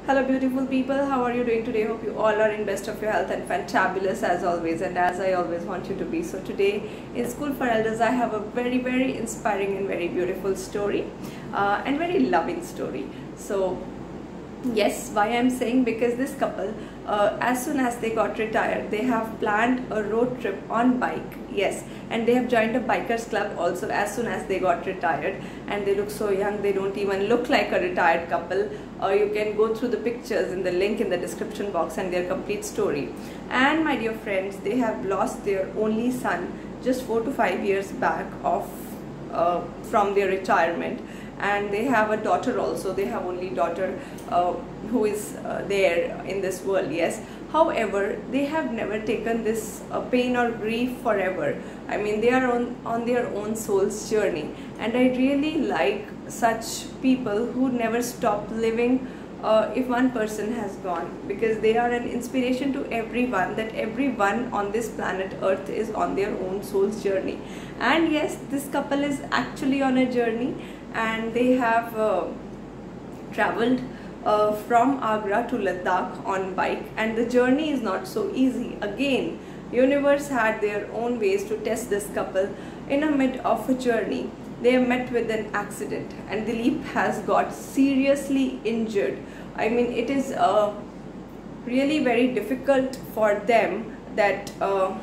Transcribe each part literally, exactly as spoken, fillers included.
Hello beautiful people, how are you doing today? Hope you all are in best of your health and fantabulous as always, and as I always want you to be. So today in School for Elders I have a very very inspiring and very beautiful story uh, and very loving story. So yes, why I'm saying, because this couple uh, as soon as they got retired, they have planned a road trip on bike. Yes, and they have joined a bikers club also as soon as they got retired, and they look so young. They don't even look like a retired couple. Uh, you can go through the pictures in the link in the description box and their complete story. And my dear friends, they have lost their only son just four to five years back of uh, from their retirement, and they have a daughter also. They have only daughter uh, who is uh, there in this world. Yes, however, they have never taken this uh, pain or grief forever. I mean, they are on on their own soul's journey, and I really like such people who never stop living uh, if one person has gone, because they are an inspiration to everyone, that everyone on this planet Earth is on their own soul's journey. And yes, this couple is actually on a journey, and they have uh, traveled uh, from Agra to Ladakh on bike, and the journey is not so easy. Again, universe had their own ways to test this couple. In a mid of a journey, they have met with an accident, and Dilip has got seriously injured. I mean, it is uh, really very difficult for them that uh,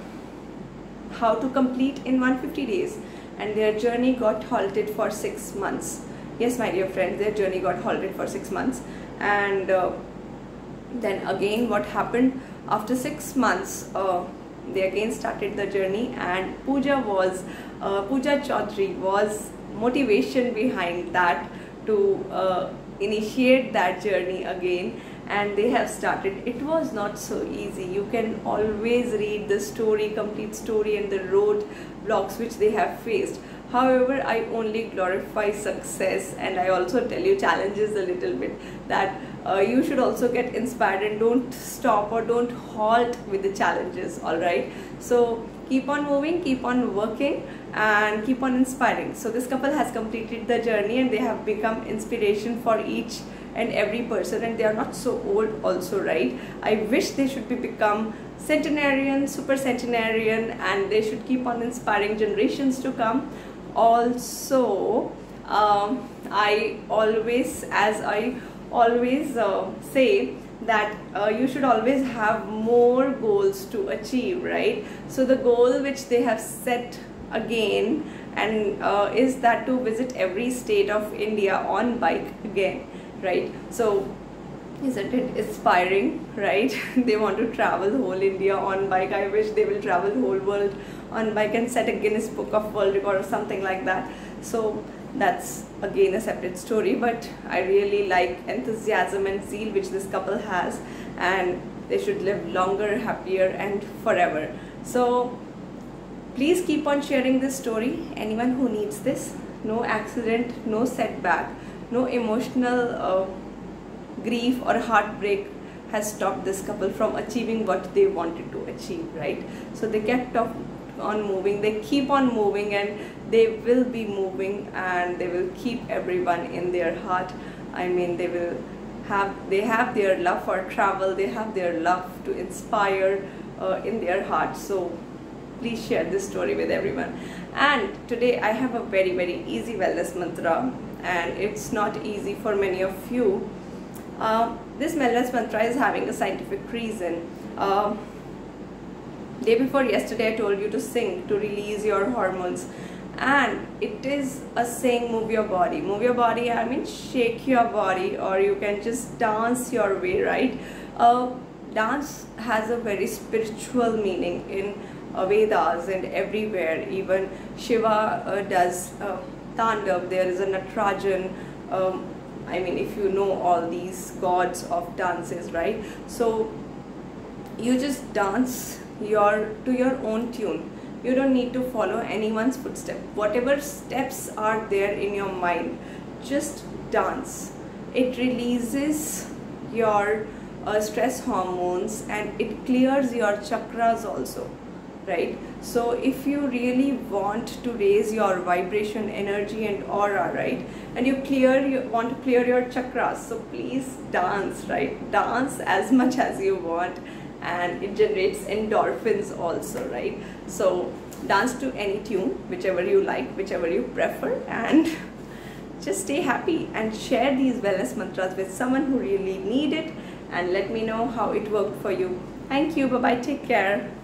how to complete in one hundred fifty days, and their journey got halted for six months. Yes, my dear friends, their journey got halted for six months. And uh, then again, what happened after six months, uh, they again started the journey, and Pooja was uh, Pooja Chaudhary was motivation behind that to uh, initiate that journey again. And they have started. It was not so easy. You can always read the story, complete story, and the road blocks which they have faced. However, I only glorify success, and I also tell you challenges a little bit, that uh, you should also get inspired and don't stop or don't halt with the challenges. All right, so keep on moving, keep on working, and keep on inspiring. So this couple has completed the journey, and they have become inspiration for each and every person, and they are not so old also, right? I wish they should be become centenarian, super centenarian, and they should keep on inspiring generations to come. Also, um, I always, as I always uh, say, that uh, you should always have more goals to achieve, right? So the goal which they have set again, and uh, is that to visit every state of India on bike again, right? So isn't it inspiring, right? They want to travel whole India on bike. I wish they will travel the whole world on bike and set a Guinness Book of World Record or something like that. So that's again a separate story, but I really like enthusiasm and zeal which this couple has, and they should live longer, happier, and forever. So please keep on sharing this story. Anyone who needs this, no accident, no setback, no emotional uh, grief or heartbreak has stopped this couple from achieving what they wanted to achieve, right? So they kept on moving, they keep on moving, and they will be moving, and they will keep everyone in their heart. I mean, they will have they have their love for travel, they have their love to inspire uh, in their heart. So please share this story with everyone. And today I have a very very easy wellness mantra, and it's not easy for many of you. Uh, this wellness mantra is having a scientific reason. Uh, day before yesterday I told you to sing to release your hormones, and it is a saying, move your body. Move your body, I mean shake your body, or you can just dance your way, right? Uh, dance has a very spiritual meaning in uh, Vedas and everywhere. Even Shiva uh, does uh, Tandav. There is a Natarajan. um, I mean, if you know all these gods of dances, right? So you just dance your to your own tune. You don't need to follow anyone's footstep. Whatever steps are there in your mind, just dance. It releases your uh, stress hormones, and it clears your chakras also. right? So if you really want to raise your vibration, energy and aura, right, and you clear you want to clear your chakras, so please dance, right? Dance as much as you want, and it generates endorphins also, right? So dance to any tune, whichever you like, whichever you prefer, and just stay happy and share these wellness mantras with someone who really need it, and let me know how it worked for you. Thank you. Bye bye. Take care.